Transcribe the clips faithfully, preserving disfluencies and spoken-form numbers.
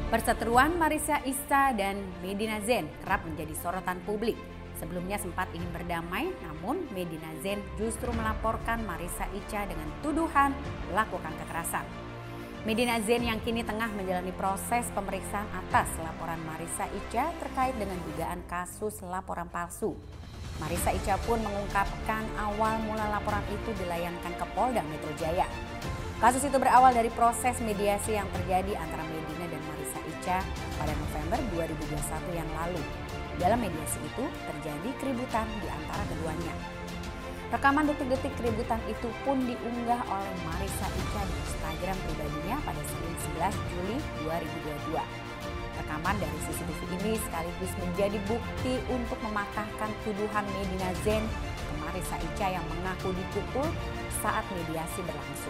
Perseteruan Marissa Ica dan Medina Zain kerap menjadi sorotan publik. Sebelumnya sempat ingin berdamai, namun Medina Zain justru melaporkan Marissa Ica dengan tuduhan melakukan kekerasan. Medina Zain yang kini tengah menjalani proses pemeriksaan atas laporan Marissa Ica terkait dengan dugaan kasus laporan palsu. Marissa Ica pun mengungkapkan awal mula laporan itu dilayangkan ke Polda Metro Jaya. Kasus itu berawal dari proses mediasi yang terjadi antara Medina dan Marissa Ica pada November dua ribu dua puluh satu yang lalu. Dalam mediasi itu terjadi keributan di antara keduanya. Rekaman detik-detik keributan itu pun diunggah oleh Marissa Ica di Instagram pribadinya pada Senin sebelas Juli dua ribu dua puluh dua. Rekaman dari C C T V ini sekaligus menjadi bukti untuk mematahkan tuduhan Medina Zain ke Marissa Ica yang mengaku dipukul saat mediasi berlangsung.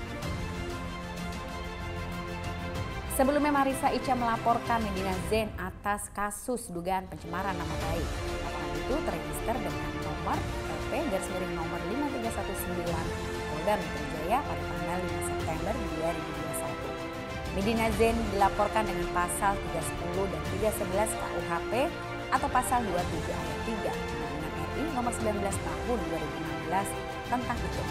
Sebelumnya Marissa Ica melaporkan Medina Zain atas kasus dugaan pencemaran nama baik. Laporan itu terregister dengan nomor L P garis miring nomor lima tiga satu sembilan Polda Metro Jaya pada tanggal lima September dua ribu dua puluh satu. Medina Zain dilaporkan dengan pasal tiga sepuluh dan tiga sebelas K U H P atau pasal dua puluh tujuh ayat tiga Undang-Undang R I nomor sembilan belas tahun dua ribu enam belas tentang itu.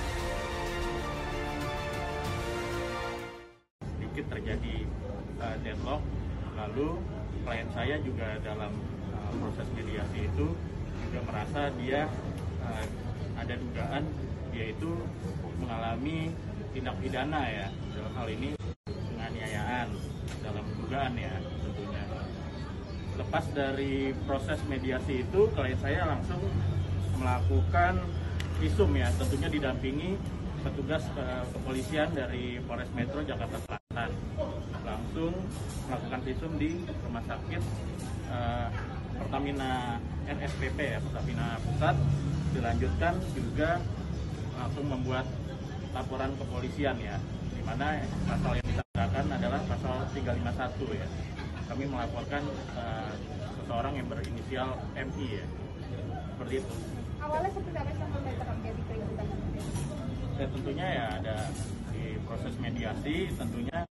Terjadi uh, deadlock, lalu klien saya juga dalam uh, proses mediasi itu juga merasa dia uh, ada dugaan dia itu mengalami tindak pidana ya, dalam hal ini penganiayaan dalam dugaan ya tentunya. Lepas dari proses mediasi itu, klien saya langsung melakukan visum ya, tentunya didampingi petugas uh, kepolisian dari Polres Metro Jakarta Selatan, langsung melakukan visum di rumah sakit uh, Pertamina R S P P ya, Pertamina Pusat. Dilanjutkan juga langsung membuat laporan kepolisian ya, di mana pasal yang diterapkan adalah pasal tiga lima satu ya. Kami melaporkan uh, seseorang yang berinisial M I ya, seperti itu. Awalnya seperti apa sampai terjadi keributan? Ya, tentunya ya ada di proses mediasi, tentunya